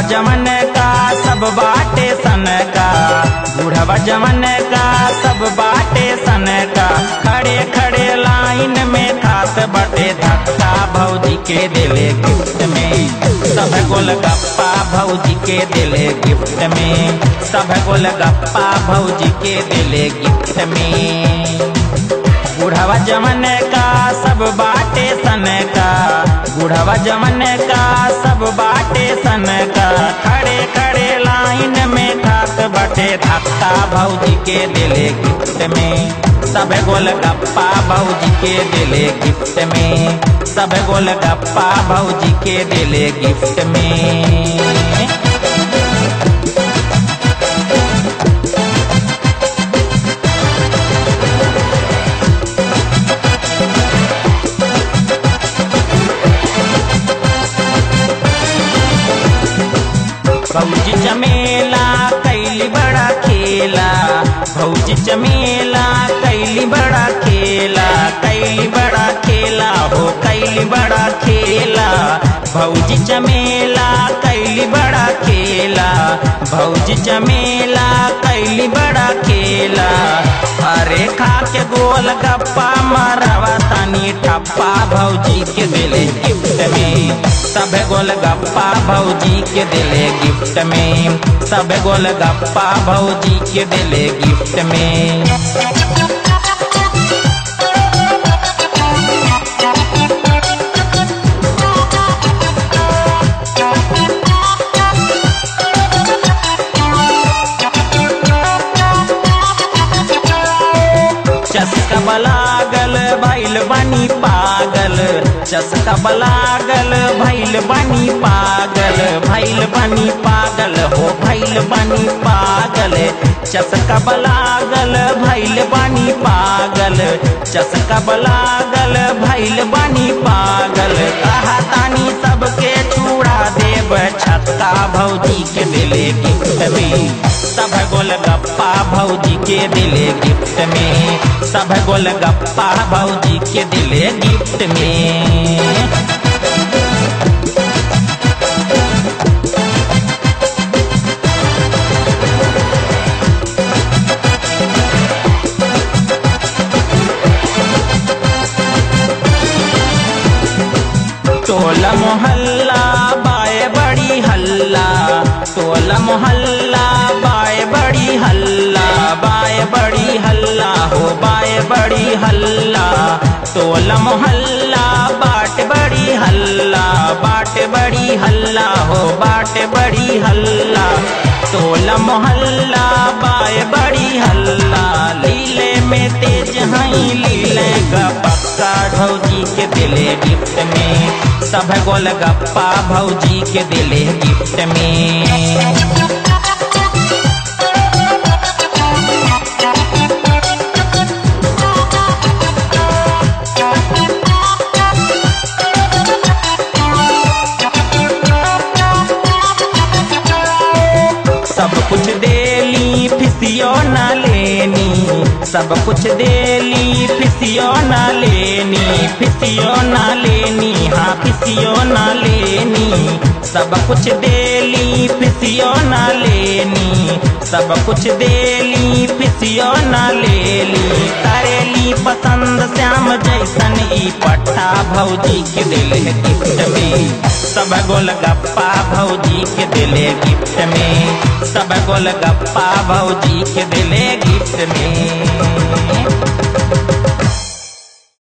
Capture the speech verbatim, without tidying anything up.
जमन का सब बाटे सन का, बूढ़वा जमन का सब बाटे सन का। खड़े खड़े लाइन में खास बटे धक्का, भौजी के दिले गिफ्ट में सब गोलगप्पा, भौजी के दिले गिफ्ट में सब गोलगप्पा, भौजी के दिले गिफ्ट में। बूढ़वा जमन का सब बाटे सन का, बूढ़वा जमन का सब बाटे सन का। खड़े खड़े लाइन में खास बटे धक्का, भौजी के दिले गिफ्ट में सब गोलगप्पा, भौजी के दिले गिफ्ट में सब गोलगप्पा, भौजी के दिले गिफ्ट में। भौजी चमेला कैली बड़ा खेला, भौजी चमेला कैली बड़ा खेला, कैली बड़ा खेला हो कैली बड़ा खेला। भौजी चमेला कैली बड़ा खेला, भौजी चमेला कैली बड़ा खेला। अरे खा के गोल गप्पा मारवा तानी ठप्पा, भौजी के दिले गिफ्ट में सब गोलगप्पा, भौजी के दिले गिफ्ट में सब गोलगप्पा, भौजी के दिले गिफ्ट में। चस्का बलागल भैल बनी पागल, चस्का बलागल भैल बनी पागल, भैल बनी पागल हो भैल बनी पागल। चस्का बलागल भैल बनी पागल, चस्का बलागल भैल बनी पागल। कहा तानी सबके छुड़ा देव छक्का, भौजी के दिले गिफ्ट में सब गोलगप्पा, भौजी के दिले गिफ्ट में सब गोलगप्पा, भौजी के दिले गिफ्ट में। टोला मोहल्ला बाए बड़ी हल्ला, टोला मोहल्ला बाए बड़ी हल्ला, बाए बड़ी हल्ला हो बाए बड़ी हल्ला। टोला मोहल्ला बाट बड़ी हल्ला, बाट बड़ी हल्ला हो बाट बड़ी हल्ला। टोला मोहल्ला बाए बड़ी हल्ला, लीले में तेज हई लीले का पक्का, भौजी के दिले गिफ्ट में सब गोलगप्पा, भौजी के दिले गिफ्ट में। सब कुछ देली फिसियो न लेनी, सब कुछ देली फिसियो न लेनी, फिसियो न लेनी हाँ फिसियो न लेनी। सब कुछ देली फिसियो न लेनी, सब कुछ देली फिसियो न लेली। करेली पसंद श्याम जैसन ई पट्टा, भौजी के दिले गिफ्ट में सब गोलगप्पा, भौजी के दिले गिफ्ट में सब गोलगप्पा, भौजी के दिले गिफ्ट में।